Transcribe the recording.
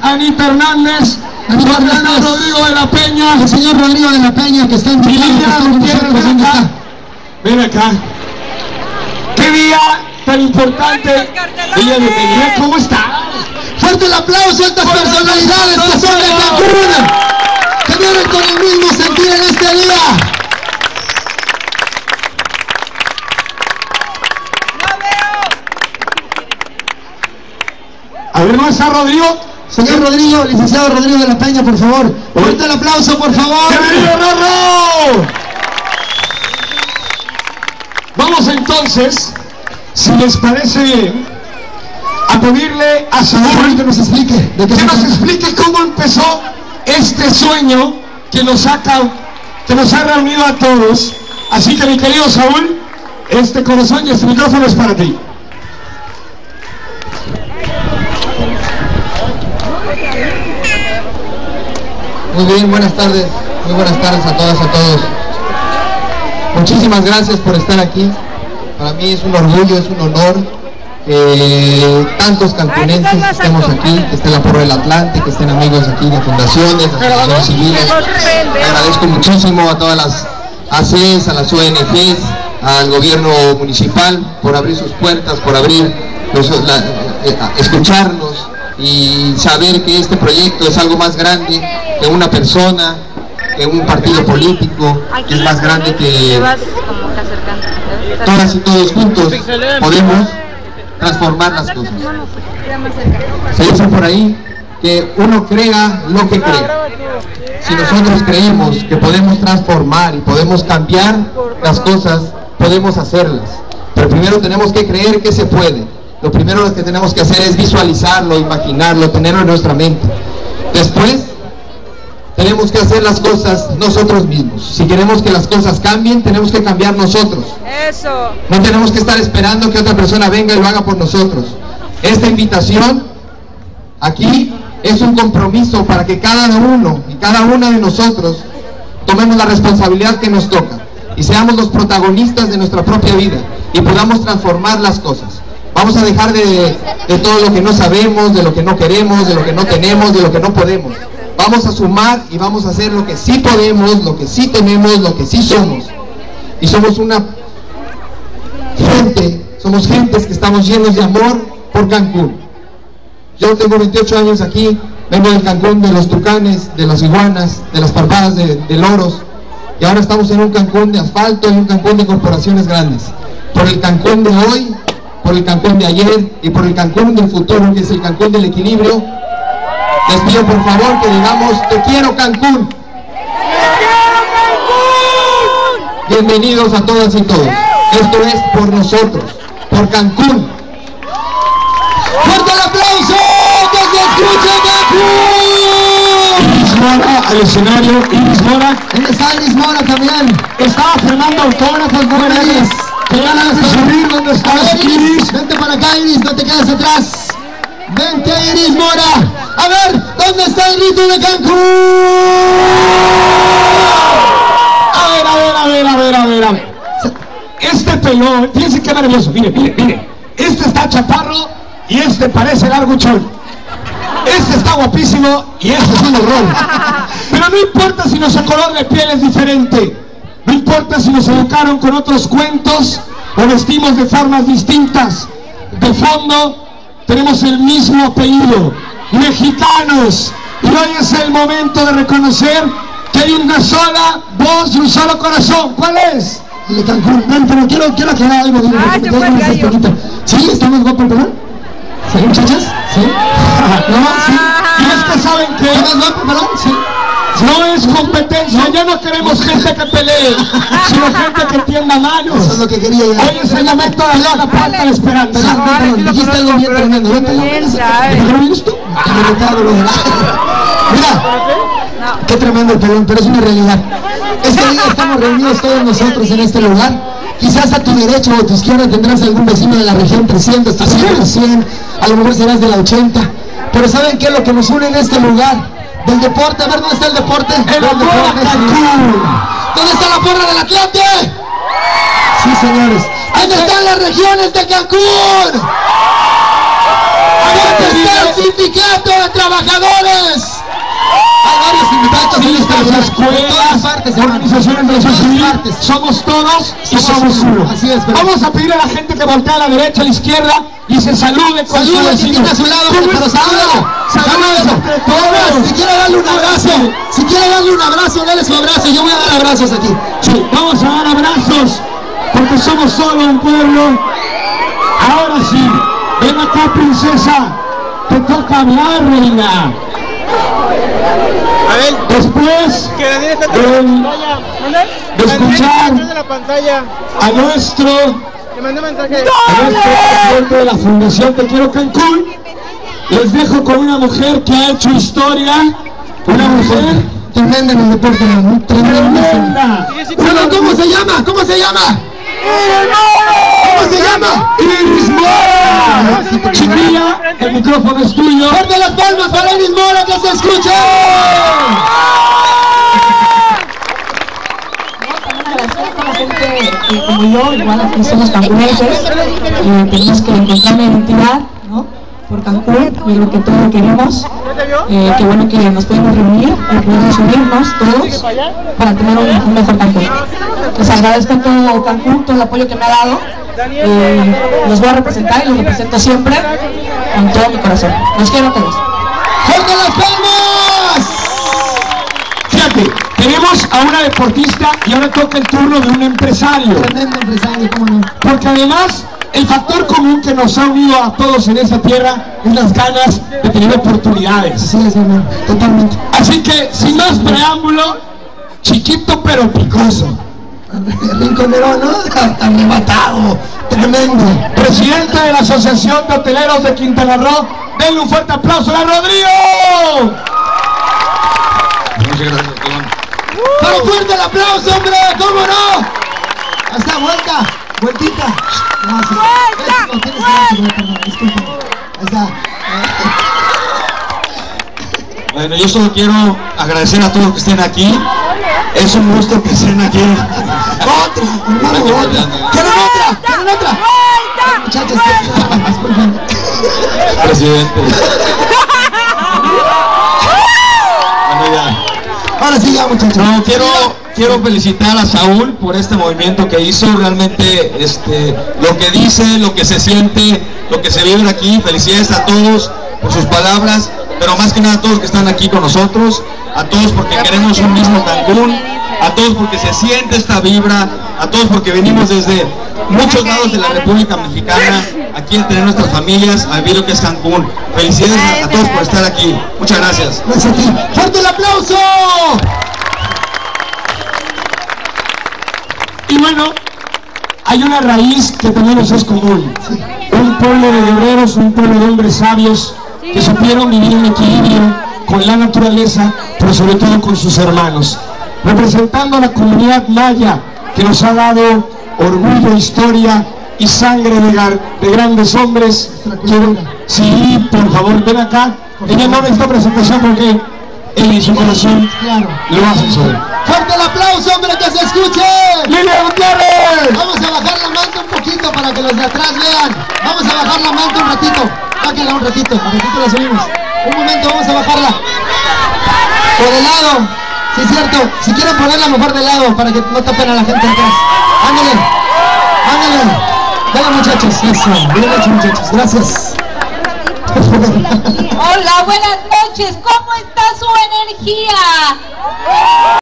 Anita Hernández, Rodrigo de la Peña, el señor Rodrigo de la Peña, que está en Gutiérrez. Ven acá. ¿Qué día tan importante? ¿Cómo está? Fuerte el aplauso a estas personalidades que son de Cancún, que vienen con el mismo sentir en este día. A ver, ¿no está Rodrigo? Señor Rodrigo, licenciado Rodrigo de la Peña, por favor. Fuerte el aplauso, por favor. ¡Bienvenido, Rorro! Vamos entonces, si les parece bien, a pedirle a Saúl que nos explique, cómo empezó este sueño que nos ha reunido a todos. Así que, mi querido Saúl, este corazón y este micrófono es para ti. Muy bien, buenas tardes. Muy buenas tardes a todas, a todos. Muchísimas gracias por estar aquí. Para mí es un orgullo, es un honor que tantos cancunenses estemos aquí, que esté la Porra del Atlante, que estén amigos aquí de fundaciones, asociaciones civiles. Agradezco muchísimo a todas las ACES, a las ONGs, al gobierno municipal por abrir sus puertas, por abrir, escucharnos y saber que este proyecto es algo más grande que una persona, que un partido político, que es más grande que todas y todos juntos podemos transformar las cosas. Se dice por ahí que uno crea lo que cree. Si nosotros creemos que podemos transformar y podemos cambiar las cosas, podemos hacerlas. Pero primero tenemos que creer que se puede. Lo primero que tenemos que hacer es visualizarlo, imaginarlo, tenerlo en nuestra mente. Después tenemos que hacer las cosas nosotros mismos. Si queremos que las cosas cambien, tenemos que cambiar nosotros. Eso. No tenemos que estar esperando que otra persona venga y lo haga por nosotros. Esta invitación aquí es un compromiso para que cada uno y cada una de nosotros tomemos la responsabilidad que nos toca y seamos los protagonistas de nuestra propia vida y podamos transformar las cosas. Vamos a dejar de todo lo que no sabemos, de lo que no queremos, de lo que no tenemos, de lo que no podemos. Vamos a sumar y vamos a hacer lo que sí podemos, lo que sí tenemos, lo que sí somos. Y somos una gente, somos gentes que estamos llenos de amor por Cancún. Yo tengo 28 años aquí, vengo del Cancún de los tucanes, de las iguanas, de las parvadas de loros. Y ahora estamos en un Cancún de asfalto y un Cancún de corporaciones grandes. Por el Cancún de hoy, por el Cancún de ayer y por el Cancún del futuro, que es el Cancún del equilibrio. Les pido por favor que digamos: te quiero, Cancún. ¡Te quiero, Cancún! Bienvenidos a todas y todos. Esto es por nosotros, por Cancún. ¡Fuerte el aplauso! ¡Que se escuche Cancún! Iris Mora al escenario. Iris Mora. ¿Dónde está Iris Mora también? Estaba firmando autógrafos, buenas días. ¿Te ganas de subir? ¿Dónde estás, Iris? Vente para acá, Iris, no te quedes atrás. Vente, Iris Mora. A ver, ¿dónde está el rito de Cancún? A ver. Este pelón, fíjense qué maravilloso, mire. Este está chaparro y este parece larguchón. Este está guapísimo y este es un horror. Pero no importa si nuestro color de piel es diferente. No importa si nos educaron con otros cuentos o vestimos de formas distintas. De fondo tenemos el mismo apellido, mexicanos. Y hoy es el momento de reconocer que hay una sola voz y un solo corazón. ¿Cuál es? El de Cancún. Ven, pero quiero aclarar algo. ¿Sí? ¿Está más guapo el pelón? ¿Sí, muchachas? ¿Sí? ¿No? ¿Sí? Y es que saben que ¿Está más guapo el pelón? ¿Sí? no es competencia, ya no queremos gente que pelee, sino gente que tienda manos. Eso es lo que quería yo. Hoy es el momento de dar la puerta de la esperanza. Dijiste algo bien tremendo. ¿Lo vienes tú? Mira, qué tremendo el pelón, pero es una realidad. Este día estamos reunidos todos nosotros en este lugar. Quizás a tu derecha o a tu izquierda tendrás algún vecino de la región 300, 300, 100, a lo mejor serás de la 80. Pero ¿saben qué es lo que nos une en este lugar? Del deporte. A ver, ¿dónde está el deporte? ¡El Porra Cancún! ¿Dónde está la Porra del Atlante? Sí, señores. ¿Dónde están las regiones de Cancún? ¿Dónde está el sindicato de trabajadores. Hay varios invitados en las escuelas, organizaciones de la sociedad civil, somos todos y somos uno. Así es, vamos a pedir a la gente que voltee a la derecha, a la izquierda y se salude con su vecino. A su lado, pero saludos entre todos. Si quiere darle un abrazo, dale su abrazo. Yo voy a dar abrazos aquí. Sí, vamos a dar abrazos porque somos solo un pueblo. Ahora sí, ven acá, princesa, te toca hablar, reina. A ver, después de escuchar a nuestro presidente de la Fundación Te Quiero Cancún, les dejo con una mujer que ha hecho historia, una mujer tremenda en el deporte, tremenda. ¿Cómo se llama? ¿Cómo se llama? ¿Cómo se llama? Iris Mora. Chiquilla, el micrófono es tuyo. ¡Fuerte las palmas para Iris Mora, que se escuche! La gente como yo, igual aquí somos cancunenses, tenemos que encontrar una identidad, ¿no? Por Cancún, y lo que todos queremos, que bueno que nos podemos reunir, que podemos unirnos todos para tener un mejor Cancún. Les agradezco a todo Cancún, todo el apoyo que me ha dado, los voy a representar y los represento siempre con todo mi corazón. Los quiero a todos. ¡Fuerte las palmas! Fíjate, tenemos a una deportista y ahora toca el turno de un empresario. Tremendo empresario, ¿cómo no? Porque además, el factor común que nos ha unido a todos en esta tierra es las ganas de tener oportunidades. Sí, es hermano, totalmente. Así que, sin más preámbulo, chiquito pero picoso. Rinconero, ¿no? Arrebatado, tremendo. Presidente de la Asociación de Hoteleros de Quintana Roo, denle un fuerte aplauso a Rodrigo. Muchas gracias, Iván. ¡Pero fuerte el aplauso, hombre! ¿Cómo no? Hasta vuelta, vueltita. No, sí. No, tienes que disculpen. Ahí está. Bueno, yo solo quiero agradecer a todos los que estén aquí. Es un gusto que estén aquí. ¡Otra! Hermano, otra. ¿Quieren otra? ¿Quieren otra? Muchachos, Presidente. Bueno, ya. ahora sí ya, muchachos. No, quiero felicitar a Saúl por este movimiento que hizo. Realmente lo que dice, lo que se siente, lo que se vive aquí. Felicidades a todos por sus palabras, pero más que nada a todos que están aquí con nosotros, a todos porque queremos un mismo Cancún, a todos porque se siente esta vibra, a todos porque venimos desde muchos lados de la República Mexicana aquí a tener nuestras familias, a vivir lo que es Cancún. Felicidades a todos por estar aquí. Muchas gracias. Gracias a ti. ¡Fuerte el aplauso! Y bueno, hay una raíz que también nos es común. Un pueblo de guerreros, un pueblo de hombres sabios que supieron vivir en equilibrio con la naturaleza, pero sobre todo con sus hermanos. Representando a la comunidad maya, que nos ha dado orgullo, historia y sangre de grandes hombres. Sí, por favor, ven acá. Ella no necesita presentación porque ella en su corazón lo hace solo. ¡Fuerte el aplauso, hombre, que se escuche! ¡Lilia Gutiérrez! Vamos a bajar la manta un poquito para que los de atrás vean. Vamos a bajar la manta un ratito. Bájenla un ratito la subimos. Un momento, vamos a bajarla. Por el lado, sí es cierto. Si quieren ponerla mejor de lado para que no tapen a la gente atrás. Ándale, ándale. Venga, muchachos, eso. Bien hecho, muchachos, gracias. Hola, buenas noches. ¿Cómo está su energía?